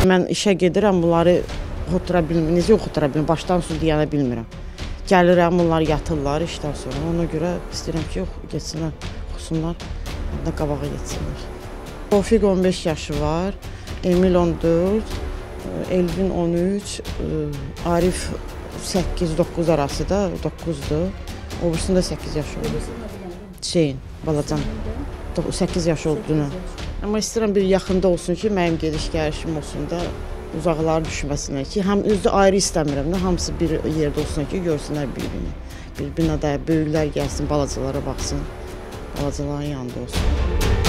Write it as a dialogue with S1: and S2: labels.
S1: mən işə gedirəm, bunları otura bilmirəm, necə otura bilmirəm, başdan su deyənə bilmirəm. Gəlirəm, bunlar yatırlar işdən sonra, ona görə istəyirəm ki, geçsinlər, xusunlar, da qabağa geçsinlər. Tofiq 15 yaşı var, Emil 14, Elvin 13, Arif 8-9 arası da, 9'dur. Obrisində 8 yaşı oldu. Şeyin, balacan. 8 yaşı oldu dünə. Amma istəyirəm bir yaxında olsun ki, mənim gediş-gəlişim olsun da, uzaqlara düşməsinlər ki, həm özü ayrı istəmirəm də, hamısı bir yerdə olsun ki, görsünlər bir-birini. Bir binada böyüklər gəlsin, balacalara baxsın, balacaların yanında olsun.